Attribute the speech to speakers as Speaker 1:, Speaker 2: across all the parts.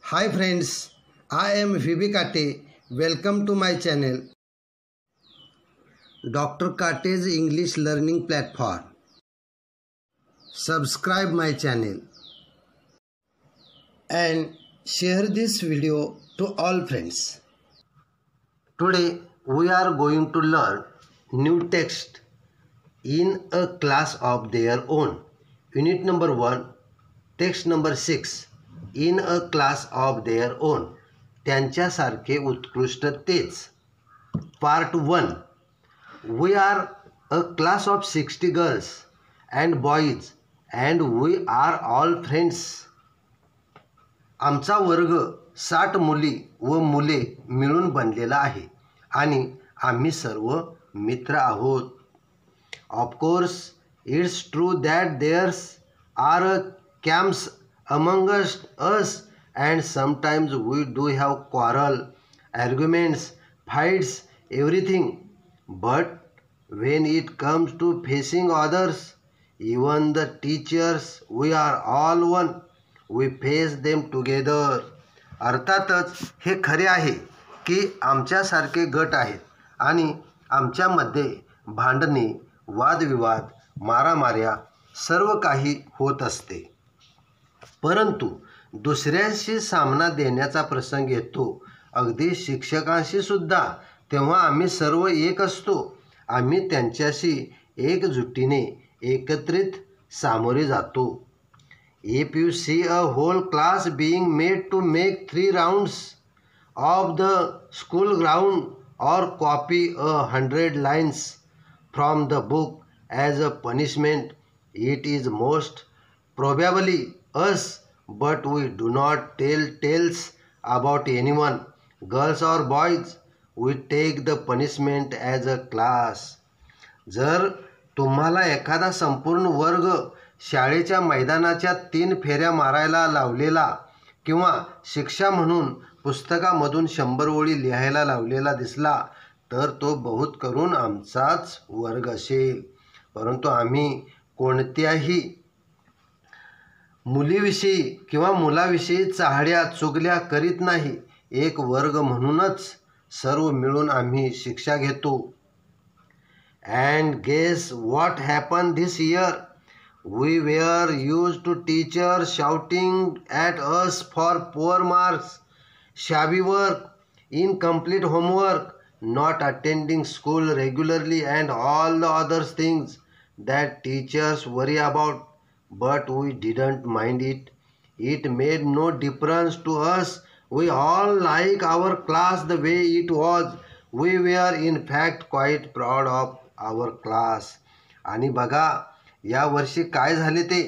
Speaker 1: Hi friends, I am VB Kate. Welcome to my channel, Dr. Kate's English Learning Platform. Subscribe my channel and share this video to all friends. Today we are going to learn new text in a class of their own. Unit number 1, text number 6. In a class of their own. त्यांच्यासारखे उत्कृष्ट तेच. Part 1. We are a class of 60 girls and boys and we are all friends. आमचा वर्ग 60 मुली व मुले मिळून बनलेला आहे आणि आम्ही सर्व मित्र आहोत. Of course, it's true that there are camps among us and sometimes we do have quarrel, arguments, fights, everything. But when it comes to facing others, even the teachers, we are all one. We face them together. अर्थातच हे खरे आहे की आमच्यासारखे गट आहेत आणि आमच्यामध्ये भांडणे, वादविवाद, मारामाऱ्या सर्व काही होत असते. परंतु दुसऱ्यांशी सामना देण्याचा प्रसंग येतो, अगदी शिक्षकांशी सुद्धा, तेव्हा आम्ही सर्व एक असतो. आम्ही त्यांच्याशी एकजुटीने एकत्रित सामोरे जातो. If you see a whole class being made to make 3 rounds of the school ground or copy 100 lines from the book as a punishment, it is most probably us, but we do not tell tales about anyone, girls or boys. We take the punishment as a class. जर तुम्हाला एखादा संपूर्ण वर्ग शाळेच्या मैदानाच्या 3 फेऱ्या मारायला लावलेला किंवा शिक्षा म्हणून पुस्तकामधून 100 ओळी लिहायला लावलेला दिसला तर तो बहुत करून आमचाच वर्ग असेल. परंतु आम्ही कोणत्याही मुलीविषयी किंवा मुलाविषयी चाहड्या चुगल्या करीत नाही. एक वर्ग म्हणूनच सर्व मिळून आम्ही शिक्षा घेतो. And guess what happened this year? We were used to teachers shouting at us for poor marks, shabby work, incomplete homework, not attending school regularly and all the other things that teachers worry about. But we didn't mind it. It made no difference to us. We all like our class the way it was. We were in fact quite proud of our class. आणि बघा या वर्षी काय झाले ते.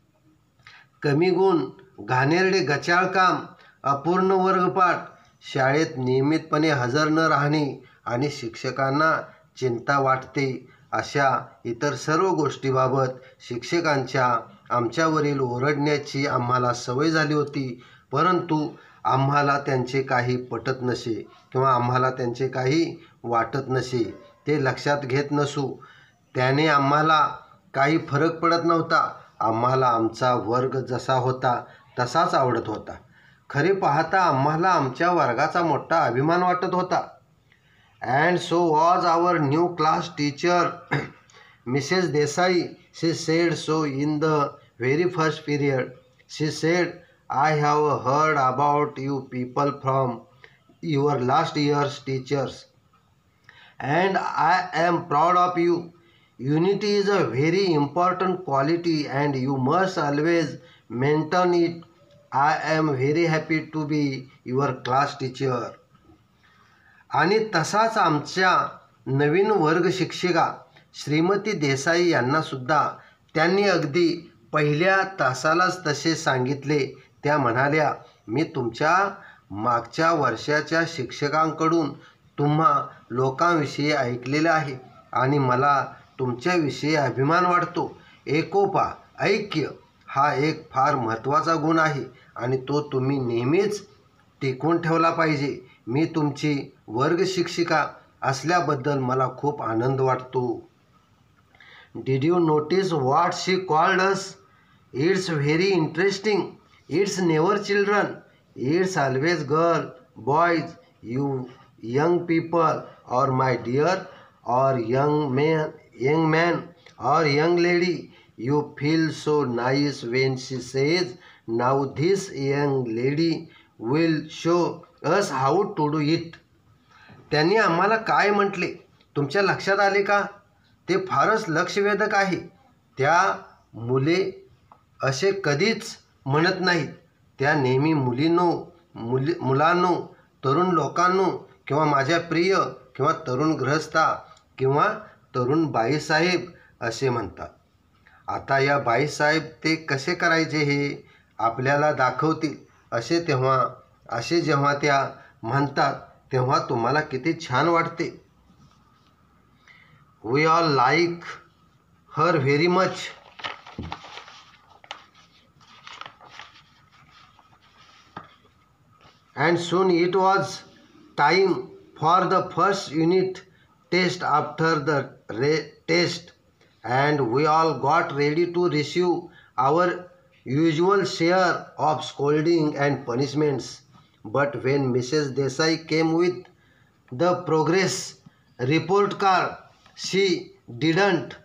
Speaker 1: कमी गुण, घाणेरडे गचाळ काम, अपूर्ण वर्गपाठ, शाळेत नियमितपणे हजर न राहणे आणि शिक्षकांना चिंता वाटते अशा इतर सर्व गोष्टीबाबत शिक्षकांच्या आमच्यावरील ओरडण्याची आम्हाला सवय झाली होती. परंतु आम्हाला त्यांचे काही पटत नसे किंवा आम्हाला त्यांचे काही वाटत नसे. ते लक्षात घेत नसू. त्याने आम्हाला काही फरक पडत नव्हता. आम्हाला आमचा वर्ग जसा होता तसाच आवडत होता. खरे पाहता आम्हाला आमच्या वर्गाचा मोठा अभिमान वाटत होता. And so was our new class teacher, Mrs. Desai. She said so in the very first period. She said, I have heard about you people from your last year's teachers and I am proud of you. Unity is a very important quality and you must always maintain it. I am very happy to be your class teacher. आणि तसाच आमच्या नवीन वर्ग शिक्षिका श्रीमती देसाई यांना सुद्धा त्यांनी अगदी पहिल्या तासालाच तसे सांगितले. त्या म्हणाल्या, मी तुमच्या मागच्या वर्षाच्या शिक्षकांकडून तुम्हा लोकांविषयी ऐकलेले आहे आणि मला तुमच्याविषयी अभिमान वाटतो. एकोपा, ऐक्य हा एक फार महत्त्वाचा गुण आहे आणि तो तुम्ही नेहमीच टिकवून ठेवला पाहिजे. मी तुमची वर्ग शिक्षिका असल्याबद्दल मला खूप आनंद वाटतो. Did you notice what she called us? It's very interesting. It's never children. It's always girl, boys, you young people, or my dear, or young man, or young lady. You feel so nice when she says, now this young lady will show us how to do it. त्यांनी आम्हाला काय म्हटले तुमच्या लक्षात आले का? ते फारच लक्षवेधक आहे. त्या मुले असे कधीच म्हणत नाहीत. त्या नेहमी मुलांनो, तरुण लोकांनो, किंवा माझ्या प्रिय, किंवा तरुण गृहस्था, किंवा तरुण बाईसाहेब असे म्हणतात. आता या बाईसाहेब ते कसे करायचे हे आपल्याला दाखवतील. असे जेव्हा त्या म्हणतात तेव्हा तुम्हाला किती छान वाटते. We all like her very much. And soon it was time for the first unit test. After the test, and we all got ready to receive our usual share of scolding and punishments. But when Mrs. Desai came with the progress report card, she didn't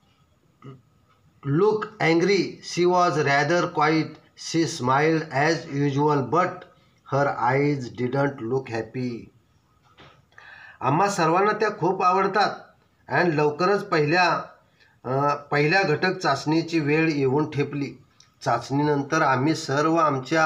Speaker 1: look angry. She was rather quiet. She smiled as usual, but her eyes didn't look happy. आम्हा सर्वांना त्या खूप आवडतात. आणि लवकरच पहिल्या घटक चाचणीची वेळ येऊन ठेपली. चाचणीनंतर आम्ही सर्व आमच्या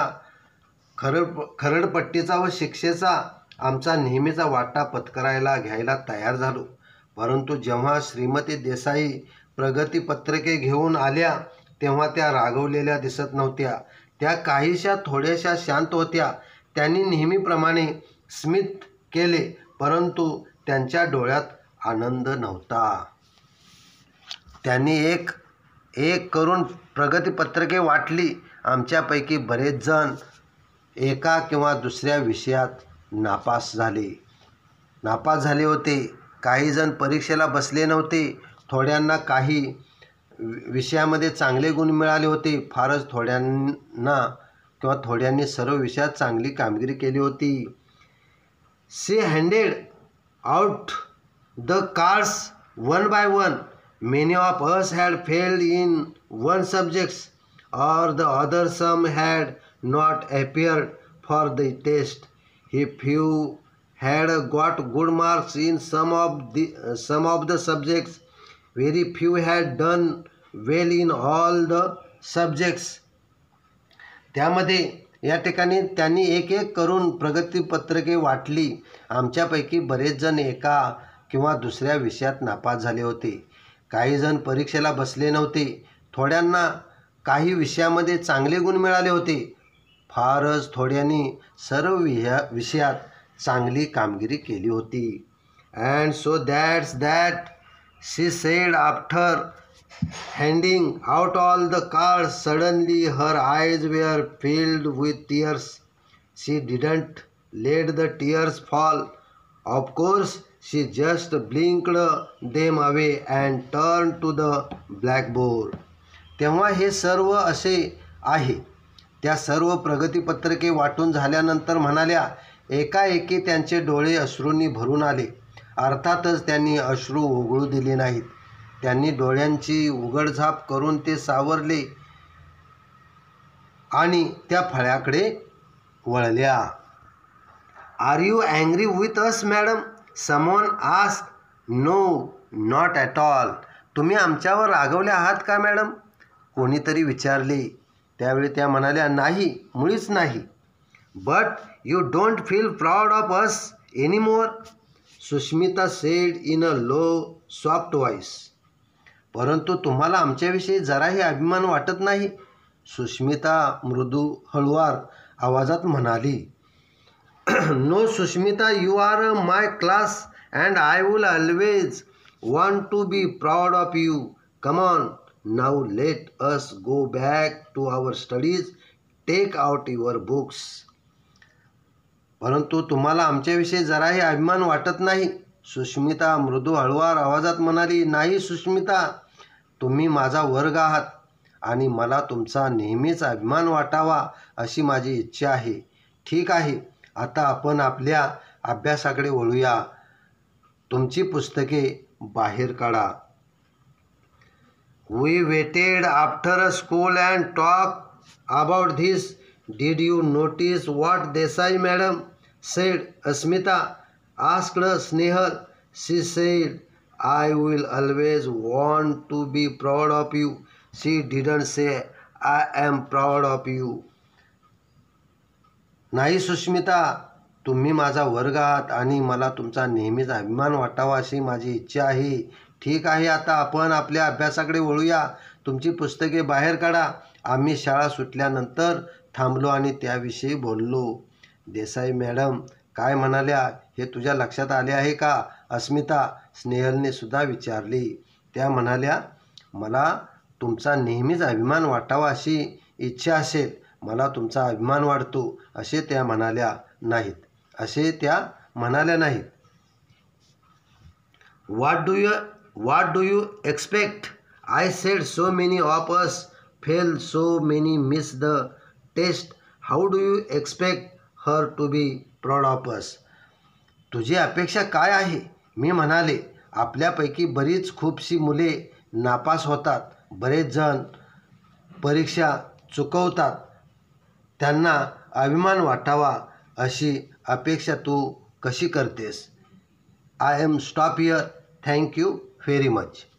Speaker 1: खरडपट्टीचा व शिक्षेचा आमचा नेहमीचा वाटा पत्करायला घ्यायला तयार झालो. परंतु जेव्हा श्रीमती देसाई प्रगतीपत्रके घेऊन आल्या तेव्हा त्या रागवलेल्या दिसत नव्हत्या. त्या काहीशा थोड्याशा शांत होत्या. त्यांनी नेहमीप्रमाणे स्मित केले, परंतु त्यांच्या डोळ्यात आनंद नव्हता. त्यांनी एक करून प्रगतीपत्रके वाटली. आमच्यापैकी बरेच जण एका किंवा दुसऱ्या विषयात नापास झाले होते. काही जण परीक्षेला बसले नव्हते. थोड्यांना काही विषयामध्ये चांगले गुण मिळाले होते. फारच थोड्यांनी सर्व विषयात चांगली कामगिरी केली होती. She handed out the cards one by one. Many of us had failed in one subjects or the other. Some had not appeared for the test. If few had got good marks in some of the subjects, very few had done well in all the subjects. त्यामध्ये या ठिकाणी त्यांनी एक करून प्रगतीपत्रके वाटली. आमच्यापैकी बरेच जण एका किंवा दुसऱ्या विषयात नापास झाले होते. काही जण परीक्षेला बसले नव्हते. थोड्यांना काही विषयामध्ये चांगले गुण मिळाले होते. फारच थोड्यांनी सर्व विषयात चांगली कामगिरी केली होती. And so that she said after handing out all the cards. Suddenly her eyes were filled with tears. She didn't let the tears fall. Of course, she just blinked them away and turned to the blackboard. तेव्हा हे सर्व असे आहे. त्या सर्व प्रगतीपत्रके वाटून झाल्यानंतर म्हणाल्या. एकाएकी त्यांचे डोळे अश्रूंनी भरून आले. अर्थातच त्यांनी अश्रू ओघळू दिले नाहीत. त्यांनी डोळ्यांची उघडझाप करून ते सावरले आणि त्या फळ्याकडे वळल्या. Are you angry with us madam? Someone asked. No, not at all. तुम्ही आमच्यावर रागवले आहात का मॅडम? कोणीतरी विचारले. त्यावेळी त्या म्हणाल्या, नाही, मुळीच नाही. But you don't feel proud of us anymore? Sushmita said in a low soft voice. परंतु तुम्हाला आमच्याविषयी जराही अभिमान वाटत नाही? सुष्मिता मृदू हळुवार आवाजात म्हणाली. No Sushmita, you are my class and I will always want to be proud of you. Come on now, let us go back to our studies. Take out your books. परंतु तुम्हाला आमच्याविषयी जराही अभिमान वाटत नाही? सुष्मिता मृदू हळुवार आवाजात म्हणाली. नाही सुष्मिता, तुम्ही माझा वर्ग आहात आणि मला तुमचा नेहमीच अभिमान वाटावा अशी माझी इच्छा आहे. ठीक आहे, आता आपण आपल्या अभ्यासाकडे वळूया. तुमची पुस्तके बाहेर काढा. We waited after school and talked about this. Did you notice what Desai madam said? Asmita asked Snehal. She said, I will always want to be proud of you. She didn't say, I am proud of you. नाही सुष्मिता, तुम्ही माझा वर्ग आहात आणि मला तुमचा नेहमीच अभिमान वाटावा अशी माझी इच्छा आहे. ठीक आहे, आता आपण आपल्या अभ्यासाकडे वळूया. तुमची पुस्तके बाहेर काढा. आम्ही शाळा सुटल्यानंतर थांबलो आणि त्याविषयी बोललो. देसाई मॅडम काय म्हणाल्या हे तुझ्या लक्षात आले आहे का? अस्मिता स्नेहलने सुद्धा विचारले. त्या म्हणाल्या, मला तुमचा नेहमीच अभिमान वाटावा अशी इच्छा असेल. मला तुमचा अभिमान वाटतो असे त्या म्हणाल्या नाहीत. What do you expect? I said so many of us failed, so many missed the test. How do you expect her to be proud of us? तुझी अपेक्षा काय आहे? मी म्हणाले, आपल्यापैकी खूपशी मुले नापास होतात. बरेच जण परीक्षा चुकवतात. त्यांना अभिमान वाटावा अशी अपेक्षा तू कशी करतेस? I am stop here. Thank you very much.